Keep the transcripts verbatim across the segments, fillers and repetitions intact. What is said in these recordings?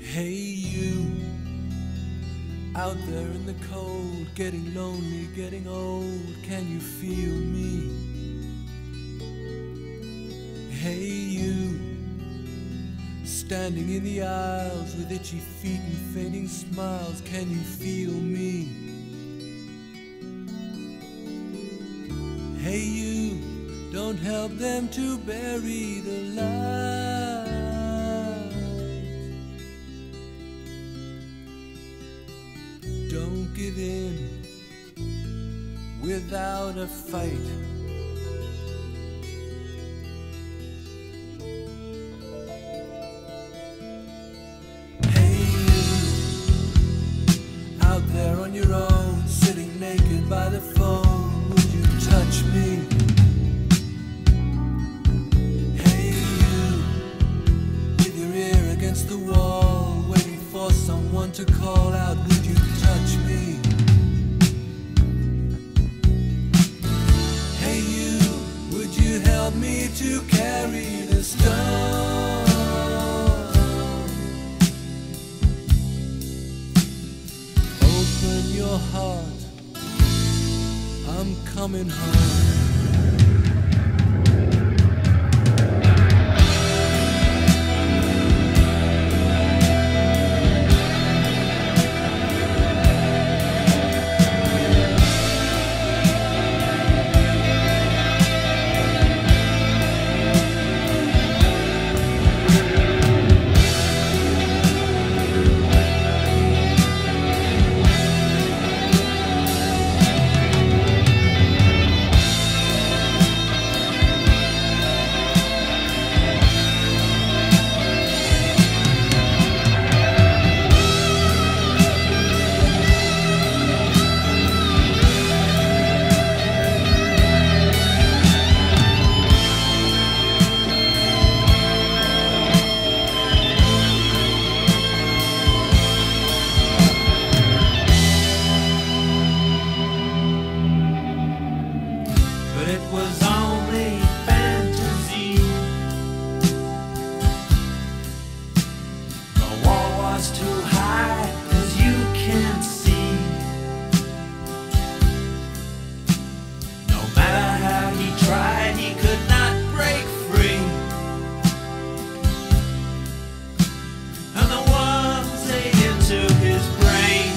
Hey you, out there in the cold, getting lonely, getting old, can you feel me? Hey you, standing in the aisles with itchy feet and fainting smiles, can you feel me? Hey you, don't help them to bury the light. Don't give in without a fight. Hey you, out there on your own, sitting naked by the phone, would you touch me? Hey you, with your ear against the wall, waiting for someone to call out, would you touch me? Hey you, would you help me to carry the stone? Open your heart, I'm coming home. It was only fantasy. The wall was too high, as you can see. No matter how he tried, he could not break free. And the worms ate into his brain.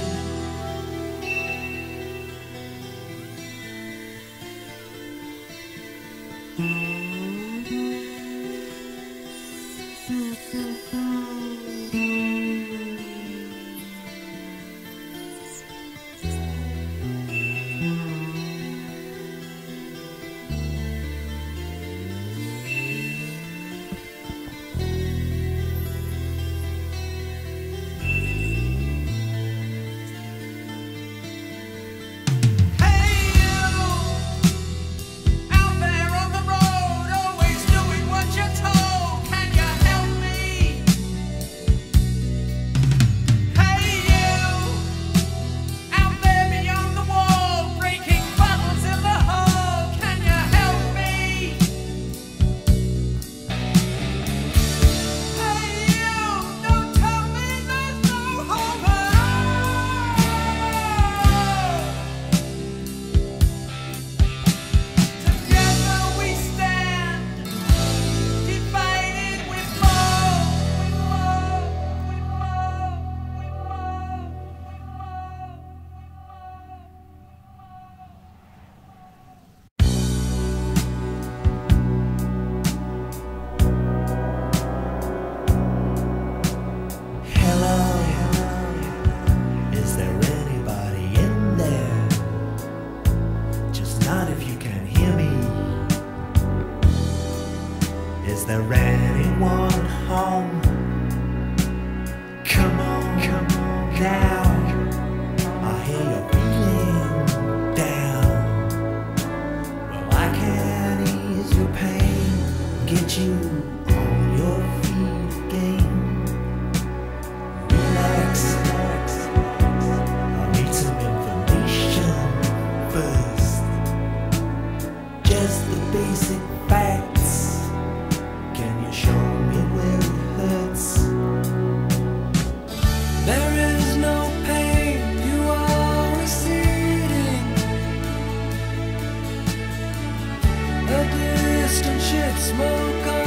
Is there anyone home? Come on, come on now. I hear you're feeling down. Well, I can ease your pain, get you on your feet again. Relax, relax. I'll need some information first. Just the basic facts. Can you show me where it hurts? should smoke on